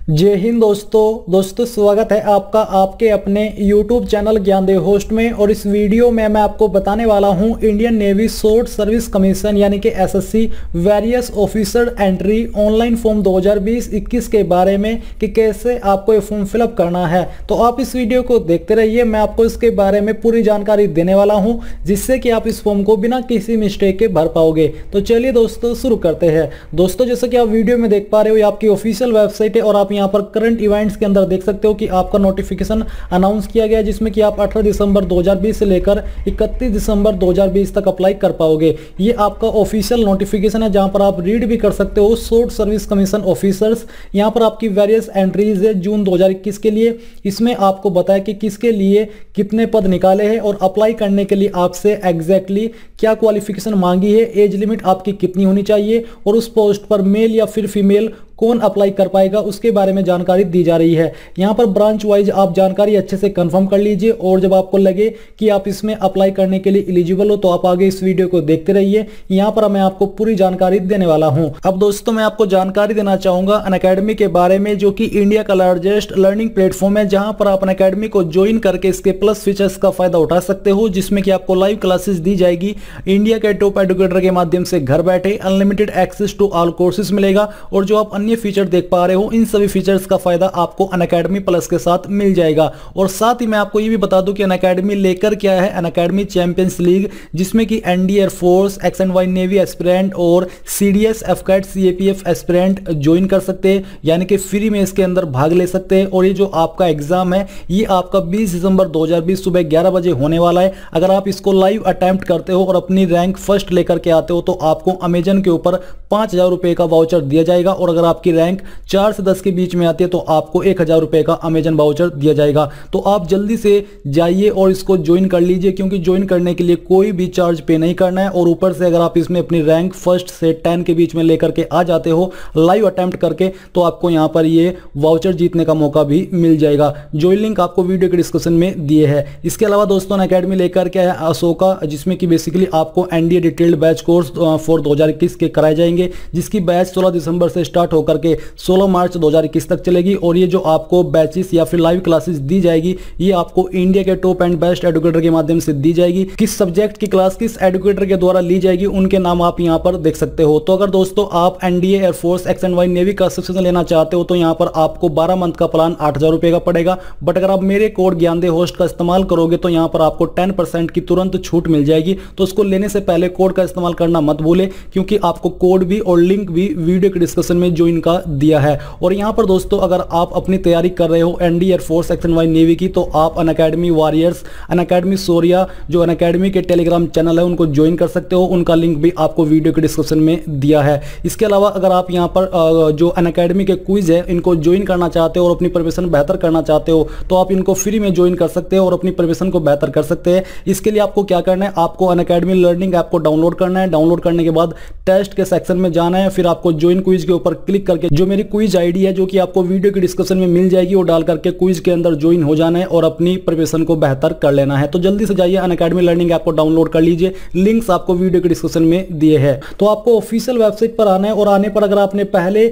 जय हिंद दोस्तों स्वागत है आपका आपके अपने YouTube चैनल ज्ञानदेव होस्ट में। और इस वीडियो में मैं आपको बताने वाला हूं Indian navy short service commission यानी कि SSC various officer entry online form 2020-21 के बारे में कि कैसे आपको ये फॉर्म फिलअप करना है। तो आप इस वीडियो को देखते रहिए, मैं आपको इसके बारे में पूरी जानकारी देने वाला हूं जिससे कि आप इस फॉर्म को बिना किसी मिस्टेक के भर पाओगे। तो चलिए दोस्तों शुरू करते हैं। दोस्तों जैसे कि आप वीडियो में देख पा रहे हो ये आपकी ऑफिशियल वेबसाइट है और आप यहाँ पर करंट इवेंट्स के अंदर देख सकते हो कि आपका नोटिफिकेशन अनाउंस किया गया है जिसमें कि आप 18 दिसंबर 2020 से लेकर 31 दिसंबर 2020 तक अप्लाई कर पाओगे। ये आपका ऑफिशियल नोटिफिकेशन है जहां पर आप रीड भी कर सकते हो। शॉर्ट सर्विस कमीशन ऑफिसर्स, यहाँ पर आपकी वेरियस एंट्रीज है जून 2021 के लिए। इसमें आपको बताया कि किसके लिए कितने पद निकाले हैं और अप्लाई करने के लिए आपसे एग्जैक्टली क्या क्वालिफिकेशन मांगी है, एज लिमिट आपकी कितनी होनी चाहिए और उस पोस्ट पर मेल या फिर फीमेल कौन अप्लाई कर पाएगा उसके बारे में जानकारी दी जा रही है। यहाँ पर ब्रांच वाइज आप जानकारी अच्छे से कंफर्म कर लीजिए और जब आपको लगे कि आप इसमें अप्लाई करने के लिए एलिजिबल हो तो आप आगे इस वीडियो को देखते रहिए। यहाँ पर मैं आपको पूरी जानकारी देने वाला हूँ। अब दोस्तों मैं आपको जानकारी देना चाहूंगा अनअकैडमी के बारे में, जो कि इंडिया का लार्जेस्ट लर्निंग प्लेटफॉर्म है जहां पर आप अनअकैडमी को ज्वाइन करके इसके प्लस फीचर्स का फायदा उठा सकते हो, जिसमें कि आपको लाइव क्लासेस दी जाएगी इंडिया के टॉप एडुकेटर के माध्यम से घर बैठे, unlimited access to all courses मिलेगा और जो आप अन्य फीचर देख पा रहे हो इन सभी फीचर्स का फायदा आपको अनअकैडमी प्लस के साथ मिल जाएगा। और साथ ही मैं आपको ये भी बता दूं कि अनअकैडमी लेकर क्या है, अनअकैडमी चैंपियंस लीग जिसमें कि NDA airforce, X and Y navy aspirant और CDS, AFCAT, CAPF aspirant join कर सकते हैं, यानी कि फ्री में इसके अंदर भाग ले सकते हैं। और ये जो आपका एग्जाम है ये आपका 20 दिसंबर 2020 सुबह 11 बजे होने वाला है। अगर आप इसको लाइव अटेम्प्ट करते हो और अपनी रैंक फर्स्ट लेकर के आते हो तो आपको अमेजन के ऊपर 5000 रुपए का वाउचर दिया जाएगा और अगर आपकी रैंक 4 से 10 के बीच में आती है तो आपको 1000 रुपए का अमेजन वाउचर दिया जाएगा। तो आप जल्दी से जाइए और इसको ज्वाइन कर लीजिए, क्योंकि ज्वाइन करने के लिए कोई भी चार्ज पे नहीं करना है। और ऊपर से अगर आप इसमें अपनी रैंक फर्स्ट से 10 के बीच में लेकर के आ जाते हो लाइव अटेम्प्ट करके तो आपको यहां पर ये वाउचर जीतने का मौका भी मिल जाएगा। ज्वाइन लिंक आपको वीडियो के डिस्क्रिप्शन में दिए है। इसके अलावा दोस्तों अनअकैडमी लेकर क्या है अशोका, जिसमें कि बेसिकली आपको NDA detailed batch course for 2021 के कराए जाएंगे, जिसकी बैच 16 दिसंबर से स्टार्ट होकर के 16 मार्च 2021 तक चलेगी। और ये जो आपको बैचेस या फिर लाइव क्लासेस दी जाएगी ये आपको इंडिया के टॉप एंड बेस्ट एडुकेटर के माध्यम से दी जाएगी। किस सब्जेक्ट की क्लास किस एडुकेटर के द्वारा ली जाएगी उनके नाम आप यहां पर देख सकते हो। तो अगर दोस्तों आप NDA, air force, X and Y navy का सब्सक्रिप्शन लेना चाहते हो तो यहां पर आपको 12 मंथ का प्लान 8000 रुपए का पड़ेगा। बट अगर आप मेरे कोड ज्ञानदेव होस्ट का इस्तेमाल करोगे तो यहां पर आपको 10% की तुरंत छूट मिल जाएगी। तो उसको लेने से पहले कोड का इस्तेमाल करना मत भूले, क्योंकि आपको कोड भी और लिंक भी वीडियो के डिस्क्रिप्शन में ज्वाइन का दिया है। और यहां पर दोस्तों अगर आप अपनी तैयारी कर रहे हो NDA, airforce, X and Y navy की तो आप अनअकैडमी वॉरियर्स, अनअकैडमी सोरिया जो अनअकैडमी के टेलीग्राम चैनल है उनको ज्वाइन कर सकते हो। उनका लिंक भी आपको वीडियो के डिस्क्रिप्शन में दिया है। इसके अलावा अगर आप यहां पर जो अनअकैडमी के क्विज है इनको ज्वाइन करना चाहते हो और अपनी प्रिपरेशन बेहतर करना चाहते हो तो आप इनको फ्री में ज्वाइन कर सकते हो और अपनी प्रिपरेशन को बेहतर कर सकते हैं। इसके लिए आपको क्या करना है, आपको अनअकैडमी लर्निंग ऐप को डाउनलोड करना है। डाउनलोड करने के बाद टेस्ट के सेक्शन में जाना है, फिर आपको ज्वाइन क्विज के ऊपर क्लिक करके जो मेरी क्विज आईडी है जो कि आपको वीडियो के डिस्क्रिप्शन में मिल जाएगी वो डाल करके क्विज के अंदर ज्वाइन हो जाना है और अपनी प्रिपरेशन को बेहतर कर लेना है। तो जल्दी से जाइए अनअकैडमी लर्निंग ऐप को डाउनलोड कर लीजिए, लिंक्स आपको वीडियो के डिस्क्रिप्शन में दिए हैं। तो आपको ऑफिशियल वेबसाइट पर आना है और आने पर अगर आपने पहले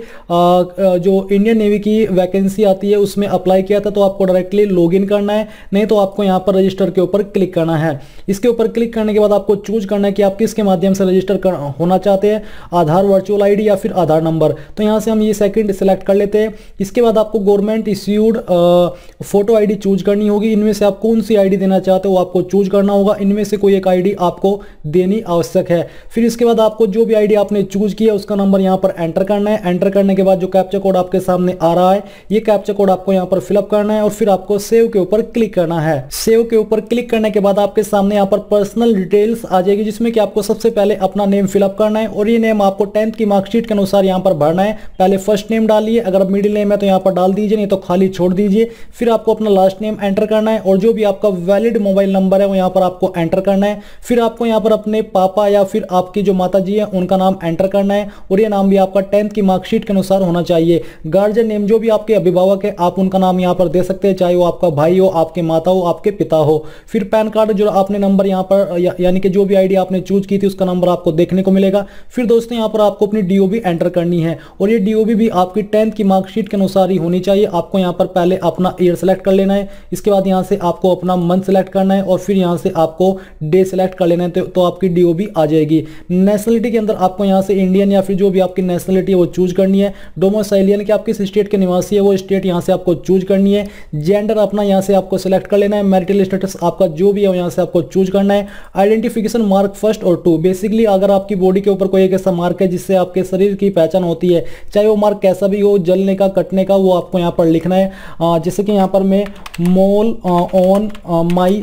जो इंडियन नेवी की वैकेंसी आती है उसमें अप्लाई किया था तो आपको डायरेक्टली लॉग इन करना है, नहीं तो आपको यहाँ पर रजिस्टर के ऊपर क्लिक करना है। इसके ऊपर क्लिक करने के बाद आपको चूज करना है कि आप किसके माध्यम से रजिस्टर होना चाहते हैं, आधार वर्चुअल आईडी या फिर आधार नंबर। तो यहाँ से हम ये सेकंड सिलेक्ट कर लेते हैं। इसके बाद आपको government issued photo ID choose करनी होगी। इनमें से आप कौन सी आईडी देना चाहते हो आपको चूज करना होगा। इनमें से कोई एक आईडी आपको देनी आवश्यक है। फिर इसके बाद आपको जो भी आईडी आपने चूज किया उसका नंबर यहाँ पर एंटर करना है। एंटर करने के बाद जो कैप्चा कोड आपके सामने आ रहा है ये कैप्चा कोड आपको यहाँ पर फिलअप करना है और फिर आपको सेव के ऊपर क्लिक करना है। सेव के ऊपर क्लिक करने के बाद आपके सामने यहाँ पर पर्सनल डिटेल्स आ जाएगी, जिसमें कि आपको सबसे पहले अपना नेम फिलअप करना है और ये नेम आपको 10th की मार्कशीट के अनुसार यहाँ पर भरना है। पहले फर्स्ट नेम डालिए, अगर मिडिल नेम है तो यहाँ पर डाल दीजिए, नहीं तो खाली छोड़ दीजिए। फिर आपको अपना लास्ट नेम एंटर करना है और जो भी आपका वैलिड मोबाइल नंबर है वो यहाँ पर आपको एंटर करना है। फिर आपको यहाँ पर अपने पापा या फिर आपकी जो माता जी है उनका नाम एंटर करना है और ये नाम भी आपका 10th की मार्कशीट के अनुसार होना चाहिए। गार्जियन नेम जो भी आपके अभिभावक है आप उनका नाम यहाँ पर दे सकते हैं, चाहे वो आपका भाई हो, आपके माता हो, आपके पिता हो। फिर पैन कार्ड जो आपने नंबर यहाँ पर यानी कि जो भी आईडी आपने चूज की थी उसका नंबर आपको देखने को मिलेगा। फिर दोस्तों यहाँ पर आपको अपनी डीओबी एंटर करनी है और ये ये डीओबी भी आपकी 10th की मार्कशीट के अनुसार ही होनी चाहिए। आपको यहाँ पर पहले अपना ईयर सेलेक्ट कर लेना है, इसके बाद यहाँ से आपको अपना मंथ सेलेक्ट करना है और फिर यहाँ से आपको डे सेलेक्ट कर लेना है, तो आपकी डीओबी आ जाएगी। नेशनलिटी के अंदर आपको यहाँ से इंडियन या फिर जो भी आपकी नेशनलिटी है वो चूज करनी है। डोमिसाइल यानी कि आप किस स्टेट के निवासी है वो स्टेट यहाँ से आपको चूज करनी है। जेंडर अपना यहाँ से आपको सिलेक्ट कर लेना है। मैरिटल स्टेटस आपका जो भी है यहाँ से आपको चूज करना है। आइडेंटिफिकेशन मार्क फर्स्ट और 2, बेसिकली अगर आपकी बॉडी के ऊपर कोई एक ऐसा मार्क है जिससे आपके शरीर की पहचान होती है, चाहे वो मार्क कैसा भी हो, जलने का, कटने का, वो आपको यहाँ पर लिखना है। जैसे कि यहाँ पर मैं मोल ऑन माई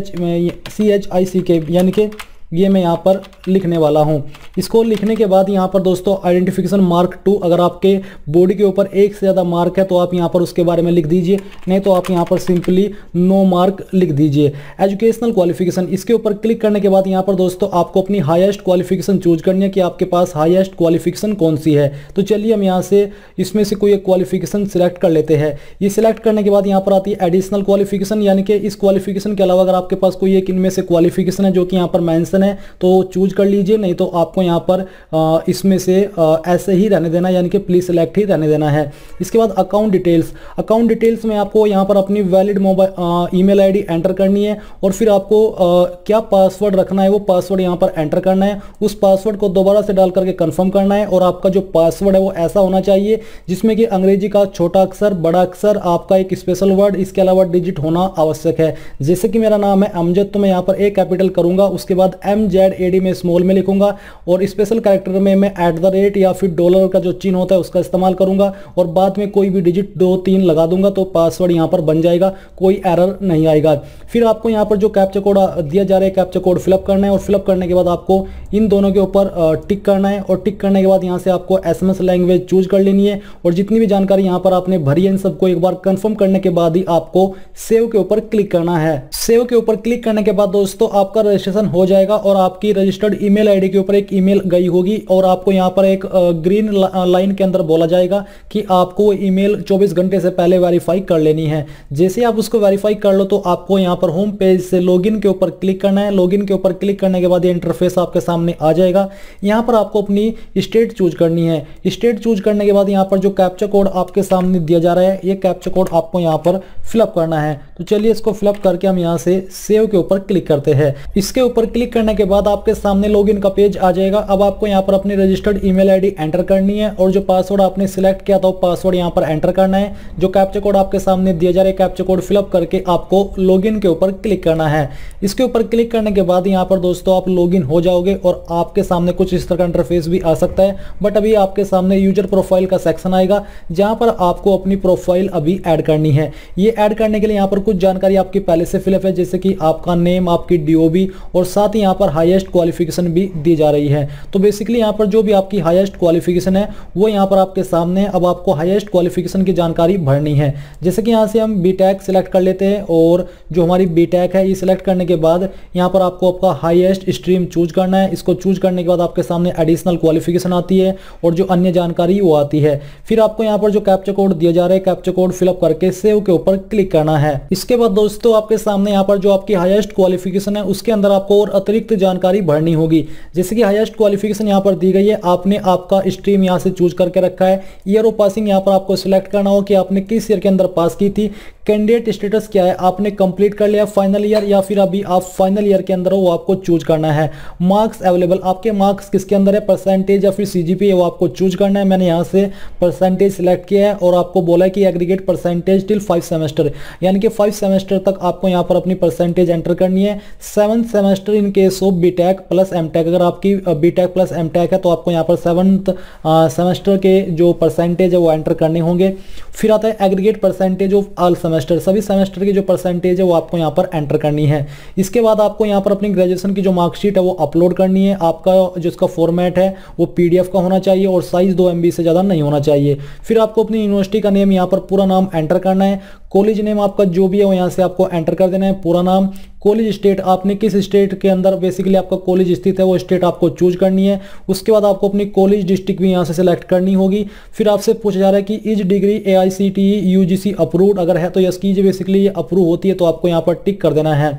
CHICK यानी कि ये मैं यहाँ पर लिखने वाला हूँ। इसको लिखने के बाद यहाँ पर दोस्तों आइडेंटिफिकेशन मार्क 2, अगर आपके बॉडी के ऊपर एक से ज़्यादा मार्क है तो आप यहाँ पर उसके बारे में लिख दीजिए, नहीं तो आप यहाँ पर सिंपली नो मार्क लिख दीजिए। एजुकेशनल क्वालिफिकेशन, इसके ऊपर क्लिक करने के बाद यहाँ पर दोस्तों आपको अपनी हाईएस्ट क्वालिफिकेशन चूज करनी है कि आपके पास हाईएस्ट क्वालिफिकेशन कौन सी है। तो चलिए हम यहाँ से इसमें से कोई एक क्वालिफिकेशन सिलेक्ट कर लेते हैं। ये सिलेक्ट करने के बाद यहाँ पर आती है एडिशनल क्वालिफिकेशन, यानी कि इस क्वालिफिकेशन के अलावा अगर आपके पास कोई एक इनमें से क्वालिफिकेशन है जो कि यहाँ पर मेंशन है तो चूज कर लीजिए, नहीं तो आपको यहाँ पर इसमें से ऐसे ही रहने देना, यानी कि प्लीज सिलेक्ट ही रहने देना है। इसके बाद अकाउंट डिटेल्स में आपको यहाँ पर अपनी valid mobile email ID enter करनी है और फिर आपको क्या पासवर्ड रखना है वो पासवर्ड यहाँ पर एंटर करना है। उस पासवर्ड को दोबारा से डाल करके कंफर्म करना है और आपका जो पासवर्ड है वो ऐसा होना चाहिए जिसमें कि अंग्रेजी का छोटा अक्षर, बड़ा अक्षर, आपका एक स्पेशल वर्ड, इसके अलावा डिजिट होना आवश्यक है। जैसे कि मेरा नाम है अमजद, तो मैं यहाँ पर ए कैपिटल करूंगा, उसके बाद MZAD में स्मॉल में लिखूंगा और स्पेशल कैरेक्टर में मैं @ या फिर डॉलर का जो चिन्ह होता है उसका इस्तेमाल करूंगा और बाद में कोई भी डिजिट 2-3 लगा दूंगा, तो पासवर्ड यहाँ पर बन जाएगा, कोई एरर नहीं आएगा। फिर आपको यहाँ पर जो कैप्चा कोड दिया जा रहा है, कैप्चा कोड फिलअप करना है और फिलअप करने के बाद आपको इन दोनों के ऊपर टिक करना है और टिक करने के बाद यहाँ से आपको SMS लैंग्वेज चूज कर लेनी है और जितनी भी जानकारी यहाँ पर आपने भरी है इन सबको एक बार कंफर्म करने के बाद ही आपको सेव के ऊपर क्लिक करना है। सेव के ऊपर क्लिक करने के बाद दोस्तों आपका रजिस्ट्रेशन हो जाएगा और आपकी रजिस्टर्ड ईमेल आईडी के ऊपर एक ईमेल गई होगी और आपको यहाँ पर एक ग्रीन लाइन के अंदर बोला जाएगा कि आपको ईमेल 24 घंटे से पहले वेरीफाई कर लेनी है। जैसे आप उसको वेरीफाई कर लो तो आपको यहाँ पर होम पेज से लॉगिन के ऊपर क्लिक करना है। लॉगिन के ऊपर क्लिक करने के बाद ये इंटरफेस आपके सामने आ जाएगा। यहाँ पर आपको अपनी स्टेट चूज करनी है। स्टेट चूज करने के बाद यहाँ पर जो कैप्चा कोड आपके सामने दिया जा रहा है, ये कैप्चा कोड आपको यहाँ पर फिलअप करना है। तो चलिए इसको फिलअप करके हम यहाँ से सेव के ऊपर क्लिक करते हैं। इसके ऊपर क्लिक करने के बाद आपके सामने लॉगिन का पेज आ जाएगा। अब आपको यहाँ पर अपनी रजिस्टर्ड ईमेल आईडी एंटर करनी है और जो पासवर्ड आपने सिलेक्ट किया था वो पासवर्ड यहाँ पर एंटर करना है। जो कैप्चा कोड आपके सामने दिया जा रहा है, कैप्चा कोड फिलअप करके आपको लॉगिन के ऊपर क्लिक करना है। इसके ऊपर क्लिक करने के बाद यहाँ पर दोस्तों आप लॉगिन हो जाओगे और आपके सामने कुछ इस तरह का इंटरफेस भी आ सकता है, बट अभी आपके सामने यूजर प्रोफाइल का सेक्शन आएगा जहां पर आपको अपनी प्रोफाइल अभी ऐड करनी है। ये ऐड करने के लिए यहाँ पर कुछ जानकारी आपकी पहले से फिलअप है, जैसे कि आपका नेम, आपकी डीओबी और साथ ही यहाँ पर हाईएस्ट क्वालिफिकेशन भी दी जा रही है। तो बेसिकली यहाँ पर जो भी आपकी हाईएस्ट क्वालिफिकेशन है वो यहाँ पर आपके सामने है। अब आपको हाईएस्ट क्वालिफिकेशन की जानकारी भरनी है। जैसे कि यहाँ से हम बीटेक सिलेक्ट कर लेते हैं और जो हमारी बीटेक है ये सिलेक्ट करने के बाद यहाँ पर आपको आपका हाईएस्ट स्ट्रीम चूज करना है। इसको चूज करने के बाद आपके सामने एडिशनल क्वालिफिकेशन आती है और जो अन्य जानकारी वो आती है। फिर आपको यहाँ पर जो कैप्चा कोड दिया जा रहा है, कैप्चा कोड फिलअप करके सेव के ऊपर क्लिक करना है। इसके बाद दोस्तों आपके सामने यहाँ पर जो आपकी हाईएस्ट क्वालिफिकेशन है उसके अंदर आपको और अतिरिक्त जानकारी भरनी होगी। जैसे कि हाईएस्ट क्वालिफिकेशन यहाँ पर दी गई है, आपने आपका स्ट्रीम यहाँ से चूज करके रखा है। ईयर ऑफ पासिंग यहाँ पर आपको सिलेक्ट करना हो कि आपने किस ईयर के अंदर पास की थी। कैंडिडेट स्टेटस क्या है, आपने कंप्लीट कर लिया फाइनल ईयर या फिर अभी आप फाइनल ईयर के अंदर हो, वो आपको चूज करना है। मार्क्स अवेलेबल, आपके मार्क्स किसके अंदर है, परसेंटेज या फिर सीजीपीए, वो आपको चूज करना है। मैंने यहाँ से परसेंटेज सिलेक्ट किया है और आपको बोला है कि एग्रीगेट परसेंटेज टिल 5 सेमेस्टर, यानी कि 5 सेमेस्टर तक आपको यहाँ पर अपनी परसेंटेज एंटर करनी है। 7th semester in case of BTech plus MTech, अगर आपकी बीटेक प्लस एमटेक है तो आपको यहाँ पर 7th सेमेस्टर के जो परसेंटेज है वो एंटर करने होंगे। फिर आता है aggregate percentage of all semester, सभी सेमेस्टर की जो परसेंटेज है वो आपको यहाँ पर एंटर करनी है। इसके बाद आपको यहाँ पर अपनी ग्रेजुएशन की जो मार्कशीट है वो अपलोड करनी है। आपका जो इसका फॉर्मेट है वो पीडीएफ का होना चाहिए और साइज 2 MB से ज़्यादा नहीं होना चाहिए। फिर आपको अपनी यूनिवर्सिटी का नेम यहाँ पर पूरा नाम एंटर करना है। कॉलेज नेम आपका जो भी है वो यहाँ से आपको एंटर कर देना है, पूरा नाम। कॉलेज स्टेट, आपने किस स्टेट के अंदर बेसिकली आपका कॉलेज स्थित है वो स्टेट आपको चूज करनी है। उसके बाद आपको अपनी कॉलेज डिस्ट्रिक्ट भी यहाँ से सिलेक्ट करनी होगी। फिर आपसे पूछा जा रहा है कि is degree AICTE UGC approved, अगर है तो यस कीजिए, बेसिकली ये अप्रूव होती है तो आपको यहाँ पर टिक कर देना है।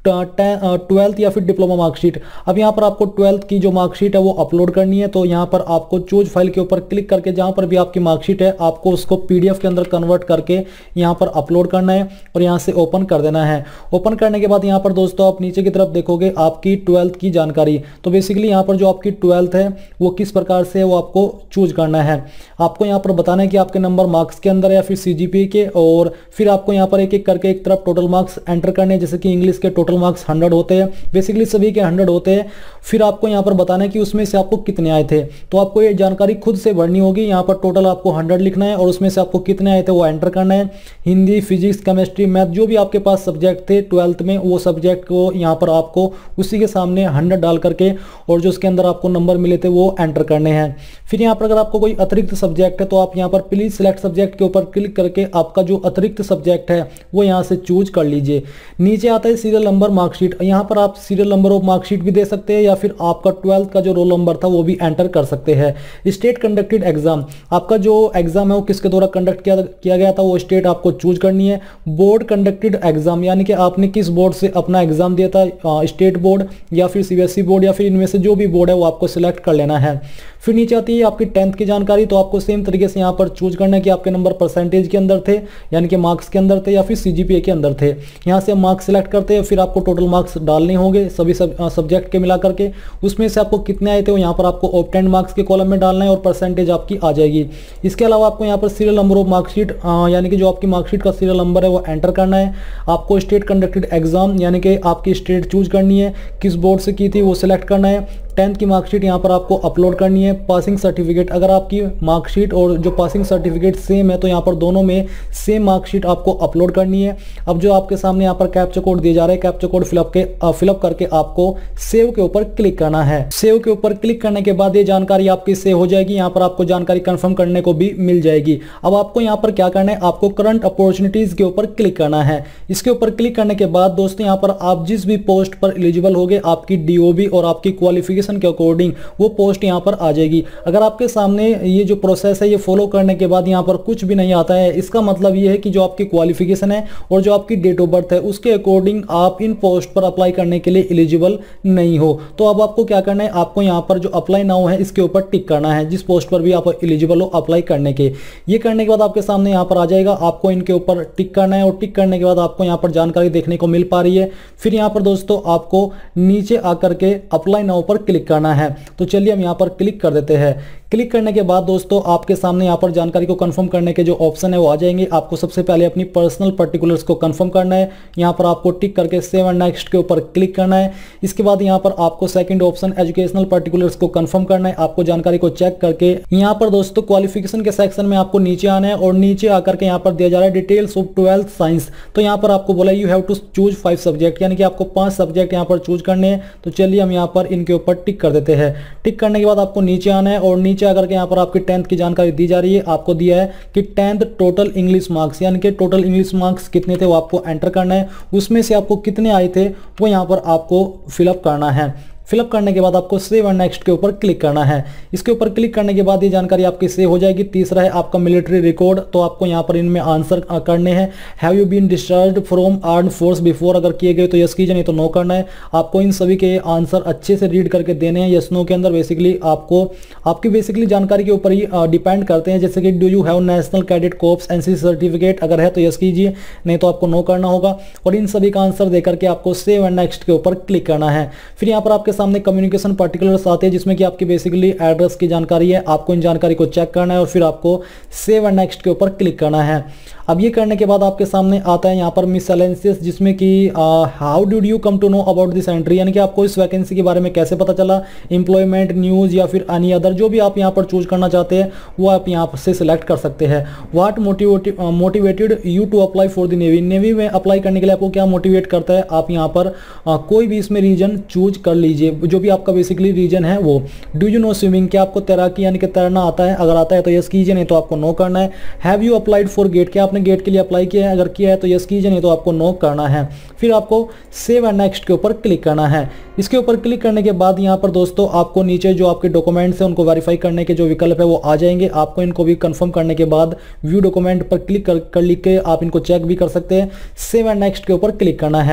ट्वेल्थ या फिर डिप्लोमा मार्कशीट। अब यहाँ पर आपको ट्वेल्थ की जो मार्कशीट है वो अपलोड करनी है। तो यहाँ पर आपको चूज फाइल के ऊपर क्लिक करके जहाँ पर भी आपकी मार्कशीट है आपको उसको पीडीएफ के अंदर कन्वर्ट करके यहाँ पर अपलोड करना है और यहाँ से ओपन कर देना है। ओपन करने के बाद यहाँ पर दोस्तों आप नीचे की तरफ देखोगे आपकी ट्वेल्थ की जानकारी। तो बेसिकली यहाँ पर जो आपकी ट्वेल्थ है वो किस प्रकार से है वो आपको चूज करना है। आपको यहाँ पर बताना है कि आपके नंबर मार्क्स के अंदर है या फिर सीजीपीए के, और फिर आपको यहाँ पर एक एक करके एक तरफ टोटल मार्क्स एंटर करने हैं। जैसे कि इंग्लिश के टोटल मार्क्स 100 होते हैं, बेसिकली सभी के 100 होते हैं। फिर आपको यहाँ पर बताना है कि उसमें से आपको कितने आए थे। तो आपको ये जानकारी खुद से भरनी होगी। यहाँ पर टोटल आपको 100 लिखना है और उसमें से आपको कितने आए थे वो एंटर करना है। हिंदी, फिजिक्स, केमिस्ट्री, मैथ जो भी आपके पास सब्जेक्ट थे ट्वेल्थ में वो सब्जेक्ट को यहाँ पर आपको उसी के सामने 100 डाल करके और जो उसके अंदर आपको नंबर मिले थे वो एंटर करने हैं। फिर यहाँ पर अगर आपको कोई अतिरिक्त सब्जेक्ट है तो आप यहाँ पर प्लीज सिलेक्ट सब्जेक्ट के ऊपर क्लिक करके आपका जो अतिरिक्त सब्जेक्ट है वो यहाँ से चूज कर लीजिए। नीचे आता है सीरियल नंबर मार्कशीट। यहाँ पर आप सीरियल नंबर ऑफ मार्कशीट भी दे सकते हैं या फिर आपका ट्वेल्थ का जो रोल नंबर था वो भी एंटर कर सकते हैं। स्टेट कंडक्टेड एग्जाम, आपका जो एग्जाम है वो किसके द्वारा कंडक्ट किया गया था वो स्टेट आपको चूज करनी है। बोर्ड कंडक्टेड एग्जाम, यानी कि आपने किस बोर्ड से अपना एग्जाम दिया था, स्टेट बोर्ड या फिर सीबीएसई बोर्ड या फिर इनमें से जो भी बोर्ड है वो आपको सिलेक्ट कर लेना है। फिर नीचे आती है आपकी 10th की जानकारी। तो आपको सेम तरीके से यहाँ पर चूज करना है कि आपके नंबर परसेंटेज के अंदर थे यानी कि मार्क्स के अंदर थे या फिर सीजीपीए के अंदर थे। यहाँ से मार्क्स सिलेक्ट करते हैं, फिर आपको टोटल मार्क्स डालने होंगे सभी सब्जेक्ट के मिला करके। उसमें से आपको कितने आए थे वो यहाँ पर आपको ऑब्टेन्ड मार्क्स के कॉलम में डालना है और परसेंटेज आपकी आ जाएगी। इसके अलावा आपको यहाँ पर सीरियल नंबर ऑफ मार्कशीट यानी कि जो आपकी मार्कशीट का सीरियल नंबर है वो एंटर करना है। आपको स्टेट कंडक्टेड एग्जाम यानी कि आपकी स्टेट चूज करनी है, किस बोर्ड से की थी वो सिलेक्ट करना है। 10th की मार्कशीट यहाँ पर आपको अपलोड करनी है। पासिंग सर्टिफिकेट, अगर आपकी मार्कशीट और जो पासिंग सर्टिफिकेट सेम है तो यहाँ पर दोनों में सेम मार्कशीट आपको अपलोड करनी है। अब जो आपके सामने यहाँ पर कैप्चा कोड दिए जा रहे हैं, कैप्चा कोड फिलअप करके आपको सेव के ऊपर क्लिक करना है। सेव के ऊपर क्लिक करने के बाद ये जानकारी आपकी सेव हो जाएगी। यहाँ पर आपको जानकारी कंफर्म करने को भी मिल जाएगी। अब आपको यहाँ पर क्या करना है, आपको करंट अपॉर्चुनिटीज के ऊपर क्लिक करना है। इसके ऊपर क्लिक करने के बाद दोस्तों यहाँ पर आप जिस भी पोस्ट पर एलिजिबल होगे आपकी डीओबी और आपकी क्वालिफिकेशन के अकॉर्डिंग वो पोस्ट यहां पर आ जाएगी। अगर आपके सामने ये जो प्रोसेस है ये फॉलो करने के बाद यहां पर कुछ भी नहीं आता है, इसका मतलब ये है कि जो आपकी क्वालिफिकेशन है और जो आपकी डेट ऑफ बर्थ है उसके अकॉर्डिंग आप इन पोस्ट पर अप्लाई करने के लिए एलिजिबल नहीं हो। तो अब आपको क्या करना है, आपको यहां पर जो अप्लाई नाउ है इसके ऊपर टिक करना है, जिस पोस्ट पर भी आप एलिजिबल हो अप्लाई करने के। ये करने के बाद आपके सामने यहां पर आ जाएगा, आपको इनके ऊपर टिक करना है और टिक करने के बाद आपको यहां पर जानकारी देखने को मिल पा रही है। फिर यहां पर दोस्तों आपको नीचे आकर के अप्लाई नाउ पर क्लिक करना है। तो चलिए हम यहां पर क्लिक कर देते हैं। क्लिक करने के बाद दोस्तों आपके सामने यहाँ पर जानकारी को कंफर्म करने के जो ऑप्शन है वो आ जाएंगे। आपको सबसे पहले अपनी पर्सनल पर्टिकुलर्स को कंफर्म करना है। यहाँ पर आपको टिक करके सेव एंड नेक्स्ट के ऊपर क्लिक करना है। इसके बाद यहाँ पर आपको सेकंड ऑप्शन एजुकेशनल पर्टिकुलर्स को कंफर्म करना है। आपको जानकारी को चेक करके यहाँ पर दोस्तों क्वालिफिकेशन के सेक्शन में आपको नीचे आना है और नीचे आकर के यहाँ पर दिया जा रहा है डिटेल्स ऑफ 12th साइंस। तो यहाँ पर आपको बोला you have to choose 5 subject, यानी कि आपको 5 सब्जेक्ट यहाँ पर चूज करने हैं। तो चलिए हम यहाँ पर इनके ऊपर टिक कर देते हैं। टिक करने के बाद आपको नीचे आना है और नीचे आकर के यहाँ पर आपकी 10th की जानकारी दी जा रही है। आपको दिया है कि 10th टोटल इंग्लिश मार्क्स, यानी कि टोटल इंग्लिश मार्क्स कितने थे वो आपको एंटर करना है। उसमें से आपको कितने आए थे वो यहाँ पर आपको फिलअप करना है। फिलअप करने के बाद आपको सेव एंड नेक्स्ट के ऊपर क्लिक करना है। इसके ऊपर क्लिक करने के बाद ये जानकारी आपकी सेव हो जाएगी। तीसरा है आपका मिलिट्री रिकॉर्ड। तो आपको यहाँ पर इनमें आंसर करने हैं। Have you been discharged from armed force before, अगर किए गए तो यस कीजिए, नहीं तो नो करना है। आपको इन सभी के आंसर अच्छे से रीड करके देने हैं। यस नो के अंदर बेसिकली आपको आपकी बेसिकली जानकारी के ऊपर ही डिपेंड करते हैं। जैसे कि do you have national cadet corps NCC certificate, अगर है तो यस कीजिए, नहीं तो आपको नो करना होगा। और इन सभी का आंसर देकर के आपको सेव एंड नेक्स्ट के ऊपर क्लिक करना है। फिर यहाँ पर आपके सामने कम्युनिकेशन पार्टिकुलर्स आते हैं जिसमें कि आपकी बेसिकली एड्रेस की जानकारी है। आपको इन जानकारी को चेक करना है और फिर आपको सेव एंड नेक्स्ट के ऊपर क्लिक करना है। अब ये करने के बाद आपके सामने आता है यहाँ पर मिसलेनियस, जिसमें कि how did you come to know about this entry, यानी कि आपको इस वैकेंसी के बारे में कैसे पता चला। एम्प्लॉयमेंट, न्यूज़ या फिर एनी अदर, जो भी आप यहाँ पर चूज करना चाहते हैं वो आप यहाँ से सिलेक्ट कर सकते हैं। What motivated you to apply for the navy, navy में अप्लाई करने के लिए आपको क्या मोटिवेट करता है, आप यहाँ पर कोई भी इसमें रीजन चूज कर लीजिए, जो भी आपका बेसिकली रीजन है वो। डू यू नो स्विमिंग, क्या आपको तैराकी यानी कि तैरना आता है, अगर आता है तो यस कीजिए, नहीं तो आपको नो करना है। Have you applied for GATE, क्या आपने गेट के लिए अप्लाई किया है, अगर किया है तो यस कीजिए, नहीं तो आपको नो करना है। फिर आपको सेव एंड नेक्स्ट के ऊपर क्लिक करना है। इसके ऊपर क्लिक करने के बाद यहाँ पर दोस्तों आपको नीचे जो आपके डॉक्यूमेंट्स हैं उनको वेरीफाई करने के जो विकल्प है वो आ जाएंगे। आपको इनको भी कंफर्म करने के बाद व्यू डॉक्यूमेंट पर क्लिक कर लिख के आप इनको चेक भी कर सकते हैं। सेव एंड नेक्स्ट के ऊपर क्लिक करना है।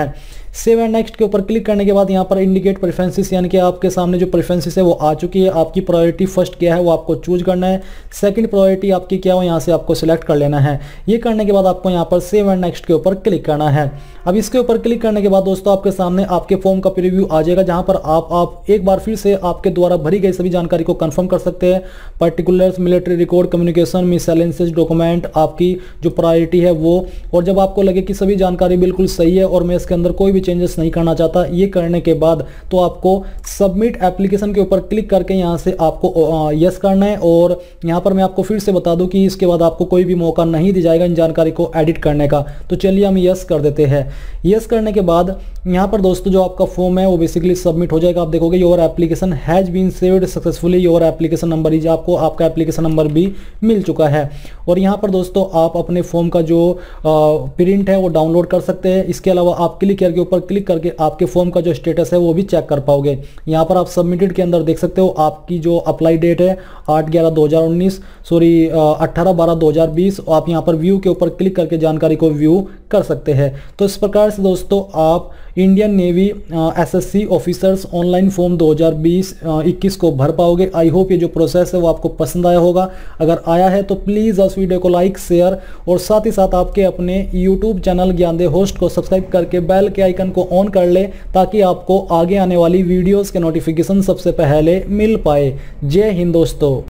सेव एंड नेक्स्ट के ऊपर क्लिक करने के बाद यहाँ पर इंडिकेट प्रेफरेंसेस यानी कि आपके सामने जो प्रेफरेंसेस है वो आ चुकी है। आपकी प्रायोरिटी फर्स्ट क्या है वो आपको चूज करना है, सेकंड प्रायोरिटी आपकी क्या हो यहाँ से आपको सिलेक्ट कर लेना है। ये करने के बाद आपको यहाँ पर सेव एंड नेक्स्ट के ऊपर क्लिक करना है। अब इसके ऊपर क्लिक करने के बाद दोस्तों आपके सामने आपके फॉर्म का प्रीव्यू आ जाएगा, जहां पर आप एक बार फिर से आपके द्वारा भरी गई सभी जानकारी को कंफर्म कर सकते हैं। Particulars, military record, communication, miscellaneous document, आपकी जो प्रायोरिटी है वो, और जब आपको लगे कि सभी जानकारी बिल्कुल सही है और मैं इसके अंदर कोई भी चेंजेस नहीं करना चाहता, ये करने के बाद तो आपको सबमिट एप्लीकेशन के ऊपर क्लिक करके यहाँ से आपको यस करना है। और यहाँ पर मैं आपको फिर से बता दूं कि इसके बाद आपको कोई भी मौका नहीं दिया जाएगा इन जानकारी को एडिट करने का। तो चलिए हम यस कर देते हैं। यस करने के बाद यहाँ पर दोस्तों जो आपका फॉर्म है वो बेसिकली सबमिट हो जाएगा। आप देखोगे your application has been saved successfully, your application number is, आपको आपका एप्लीकेशन नंबर भी मिल चुका है। और यहाँ पर दोस्तों आप अपने फॉर्म का जो प्रिंट है वो डाउनलोड कर सकते हैं। इसके अलावा आप क्लिक हियर के ऊपर क्लिक करके आपके फॉर्म का जो स्टेटस है वो भी चेक कर पाओगे। यहाँ पर आप सबमिटेड के अंदर देख सकते हो आपकी जो अप्लाई डेट है 8/11/2019 सॉरी 18/12/2020। आप यहाँ पर व्यू के ऊपर क्लिक करके जानकारी को व्यू कर सकते हैं। तो इस प्रकार से दोस्तों आप Indian navy SSC officers online form 2020-21 को भर पाओगे। आई होप ये जो प्रोसेस है वो आपको पसंद आया होगा। अगर आया है तो प्लीज़ उस वीडियो को लाइक, शेयर और साथ ही साथ आपके अपने यूट्यूब चैनल ज्ञानदे होस्ट को सब्सक्राइब करके बेल के आइकन को ऑन कर ले, ताकि आपको आगे आने वाली वीडियोज़ के नोटिफिकेशन सबसे पहले मिल पाए। जय हिंद दोस्तों।